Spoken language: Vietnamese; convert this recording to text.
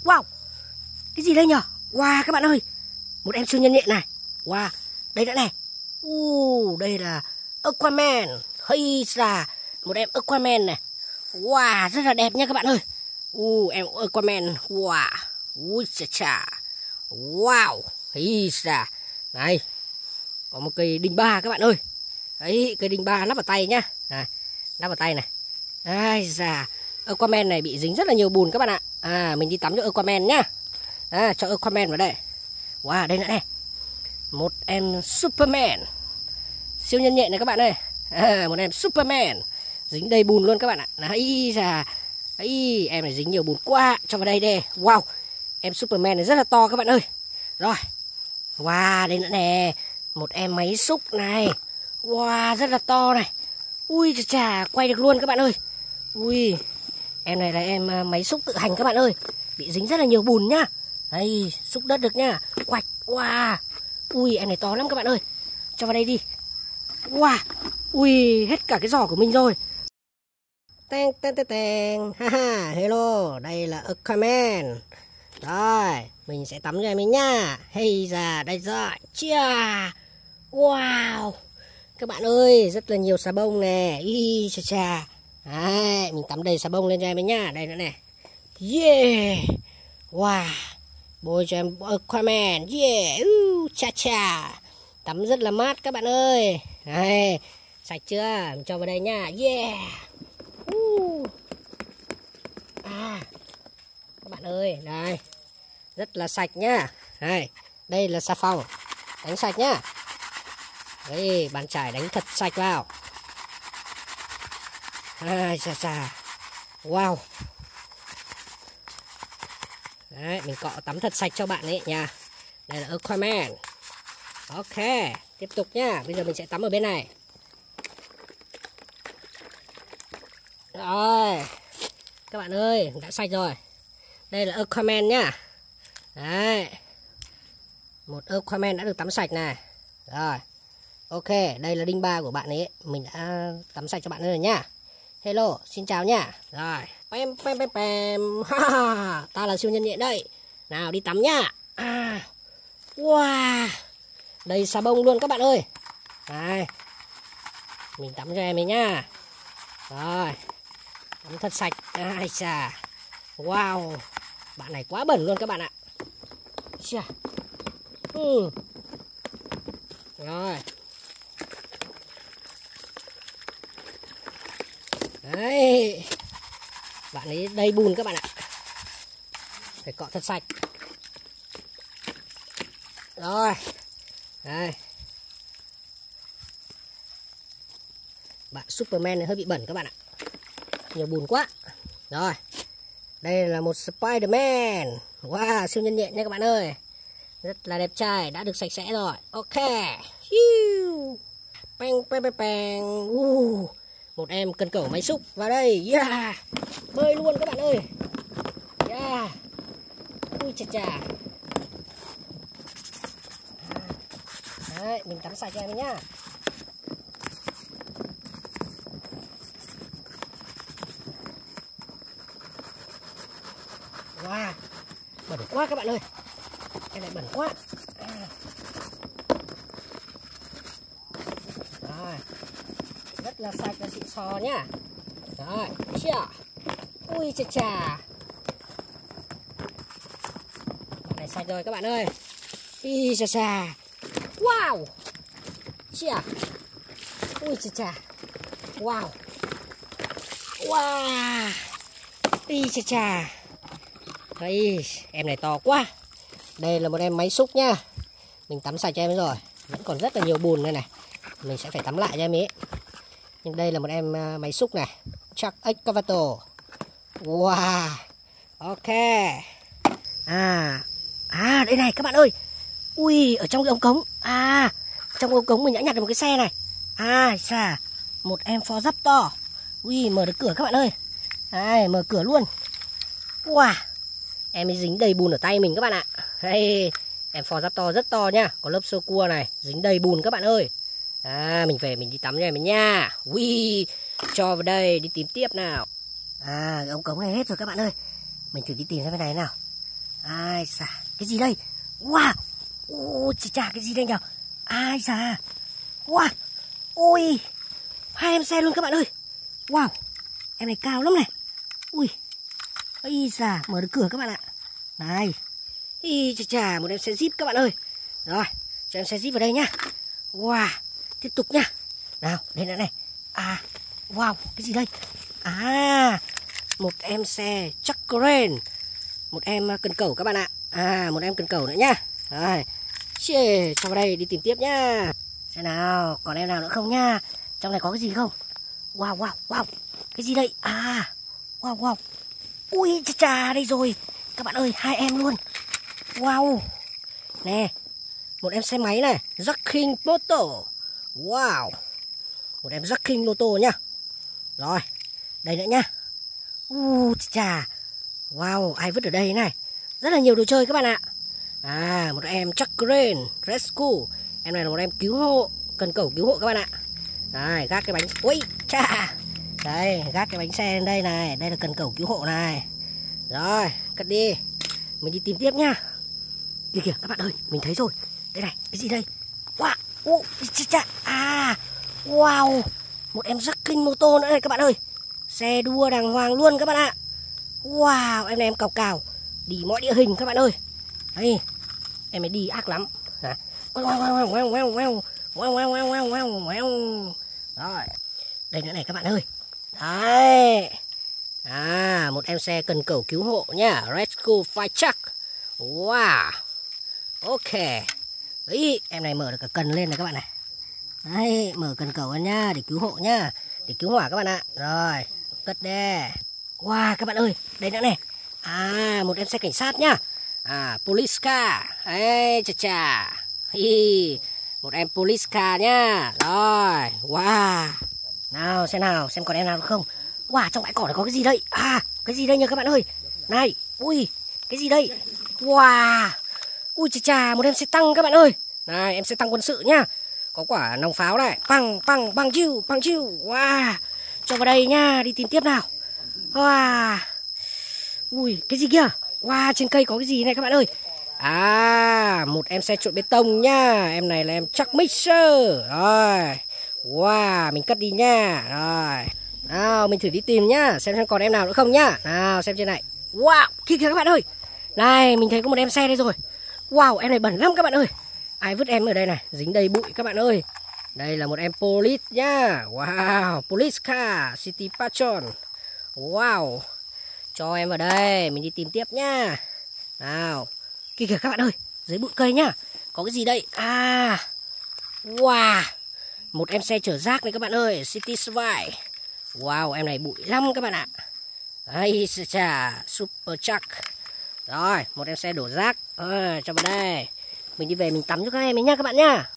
Wow, cái gì đây nhở? Wow các bạn ơi, một em siêu nhân nhện này. Wow, đây nữa này. Đây là Aquaman. Hay là một em Aquaman này. Wow, rất là đẹp nha các bạn ơi. Em Aquaman. Wow, ui chà chà. Wow, hay là này, có một cây đinh ba các bạn ơi. Đấy, cây đinh ba nắp vào tay nhá. Này, nắp vào tay này. Ai da, Aquaman này bị dính rất là nhiều bùn các bạn ạ. Mình đi tắm cho Aquaman nhá. Cho Aquaman vào đây. Wow, đây nữa này. Một em Superman. Siêu nhân nhện này các bạn ơi. Một em Superman. Dính đầy bùn luôn các bạn ạ. Đấy da. Đấy, em này dính nhiều bùn quá. Cho vào đây đây. Wow, em Superman này rất là to các bạn ơi. Rồi. Wow, đây nữa nè. Một em máy xúc này. Wow, rất là to này. Ui chà chà, quay được luôn các bạn ơi. Ui, em này là em máy xúc tự hành các bạn ơi. Bị dính rất là nhiều bùn nhá. Đây, xúc đất được nhá. Quạch, wow. Ui, em này to lắm các bạn ơi. Cho vào đây đi. Wow, ui, hết cả cái giỏ của mình rồi. Teng, teng, teng, teng. Haha, hello, đây là Aquaman. Rồi, mình sẽ tắm cho em ấy nhá. Hay da, đây rồi. Chia. Wow. Các bạn ơi, rất là nhiều xà bông nè. Ý chà chà. Đấy, mình tắm đầy xà bông lên cho em ấy nhá. Đây nữa này. Yeah. Wow. Bôi cho em Aquaman. Yeah. Chà chà. Tắm rất là mát các bạn ơi. Đây, sạch chưa? Mình cho vào đây nhá. Yeah. Các bạn ơi, đây. Rất là sạch nhá. Đây là xà phòng. Đánh sạch nhá. Đây, bàn chải đánh thật sạch vào. Chà chà. Wow. Đấy, mình cọ tắm thật sạch cho bạn ấy nha. Đây là Aquaman. Ok, tiếp tục nhá. Bây giờ mình sẽ tắm ở bên này. Rồi. Các bạn ơi, đã sạch rồi. Đây là Aquaman nhá. Đấy. Một Aquaman đã được tắm sạch này. Rồi. Ok, đây là đinh ba của bạn ấy. Mình đã tắm sạch cho bạn ấy rồi nhá. Hello, xin chào nhá. Rồi. Pem pem pem pem. Ta là siêu nhân nhện đây. Nào đi tắm nhá. Wow. Đầy xà bông luôn các bạn ơi. Đây. Mình tắm cho em ấy nhá. Rồi. Tắm thật sạch. Ai chà. Wow. Bạn này quá bẩn luôn các bạn ạ. Chà. Rồi. Đấy. Bạn ấy đầy bùn các bạn ạ. Phải cọ thật sạch. Rồi. Đây. Bạn Superman này hơi bị bẩn các bạn ạ. Nhiều bùn quá. Rồi. Đây là một Spider-Man. Wow, siêu nhân nhện nha các bạn ơi. Rất là đẹp trai, đã được sạch sẽ rồi. Ok. Peng peng peng peng. Một em cần cẩu máy xúc vào đây. Yeah. Bơi luôn các bạn ơi. Yeah. Ui chà chà. Đấy, mình tắm sạch cho em nhá. Wow, bẩn quá các bạn ơi. Cái này bẩn quá. Rồi. Rất là sạch và xịn sò nhá. Rồi, chia. Ui chà chà. Cái này sạch rồi các bạn ơi. Ui chà chà. Wow. Chia. Ui chà chà. Wow. Wow. Ui chà chà. Đây, em này to quá. Đây là một em máy xúc nhá. Mình tắm sạch cho em rồi. Vẫn còn rất là nhiều bùn đây này. Mình sẽ phải tắm lại cho em ấy. Nhưng đây là một em máy xúc này. Truck Excavator. Wow. Ok. Đây này các bạn ơi. Ui, ở trong cái ống cống. Trong ống cống mình đã nhặt được một cái xe này. Chà. Một em Ford Raptor. Ui, mở được cửa các bạn ơi. Mở cửa luôn. Wow. Em ấy dính đầy bùn ở tay mình các bạn ạ. Hey, em Ford Raptor rất to nhá. Có lớp sơ cua này. Dính đầy bùn các bạn ơi. Mình về mình đi tắm cho em ấy nha. Ui, cho vào đây đi tìm tiếp nào. Ống cống này hết rồi các bạn ơi. Mình thử đi tìm ra bên này nào. Ai xà, cái gì đây? Wow, ôi chà, cái gì đây nhở? Ai xà, wow, ôi, hai em xe luôn các bạn ơi. Wow, em này cao lắm này. Ui, ây xà, mở được cửa các bạn ạ. Này, ý chà, một em xe Jeep các bạn ơi. Rồi, cho em xe Jeep vào đây nhá. Wow, tiếp tục nhá. Nào, đây nữa này. À, wow, cái gì đây? À, một em xe Chuckren. Một em cần cẩu các bạn ạ. À, một em cần cẩu nữa nhá. Rồi, chê, cho vào đây đi tìm tiếp nhá. Xem nào, còn em nào nữa không nhá. Trong này có cái gì không? Wow, wow, wow. Cái gì đây? À, wow, wow. Ui, chà, đây rồi. Các bạn ơi, hai em luôn. Wow. Nè, một em xe máy này, Jacking Moto. Wow. Một em Jacking Moto nhá. Rồi, đây nữa nhá. Chà. Wow, ai vứt ở đây này. Rất là nhiều đồ chơi các bạn ạ. À, một em Chuckren Rescue. Em này là một em cứu hộ, cần cẩu cứu hộ các bạn ạ. Đây, gác cái bánh. Ui, chà. Đây, gác cái bánh xe lên đây này. Đây là cần cẩu cứu hộ này. Rồi, cất đi. Mình đi tìm tiếp nhá. Kìa kìa các bạn ơi, mình thấy rồi. Đây này, cái gì đây? Wow, chà. À, wow. Một em Jacking Moto nữa này các bạn ơi. Xe đua đàng hoàng luôn các bạn ạ. Wow, em này em cào đi mọi địa hình các bạn ơi. Đây, em ấy đi ác lắm. Rồi, đây nữa này các bạn ơi. Đấy. À, một em xe cần cẩu cứu hộ nhá, Rescue Fire Truck. Wow. Ok. Ý, em này mở được cả cần lên này các bạn này. Đấy, mở cần cẩu lên nhá, để cứu hộ nhá, để cứu hỏa các bạn ạ. Rồi, cất đê. Wow, các bạn ơi, đây nữa này. À, một em xe cảnh sát nhá. À, police car. Ê, chà. Hi, một em police car nhá. Rồi, wow. Nào, xem còn em nào được không. Wow, trong bãi cỏ này có cái gì đây? À, cái gì đây nhỉ các bạn ơi. Này, ui, cái gì đây? Wow. Ui chà, một em xe tăng các bạn ơi. Này, em xe tăng quân sự nhá. Có quả nòng pháo này. Bằng chiu. Wow. Cho vào đây nhá, đi tìm tiếp nào. Wow. Ui, cái gì kia? Wow, trên cây có cái gì này các bạn ơi. À, một em xe trộn bê tông nhá. Em này là em Chuck Mixer. Rồi. Wow, mình cất đi nha. Rồi. Nào, mình thử đi tìm nhá. Xem còn em nào nữa không nhá. Nào, xem trên này. Wow, kia kìa các bạn ơi. Này, mình thấy có một em xe đây rồi. Wow, em này bẩn lắm các bạn ơi. Ai vứt em ở đây này, dính đầy bụi các bạn ơi. Đây là một em police nhá. Wow, police car, city patrol. Wow. Cho em vào đây, mình đi tìm tiếp nhá. Nào, kìa kìa các bạn ơi, dưới bụi cây nhá. Có cái gì đây? À, wow. Một em xe chở rác này các bạn ơi, City Spy. Wow, em này bụi lắm các bạn ạ. Đây, chà, Super Truck. Rồi, một em xe đổ rác. Cho vào đây. Mình đi về mình tắm cho các em ấy nhá các bạn nhá.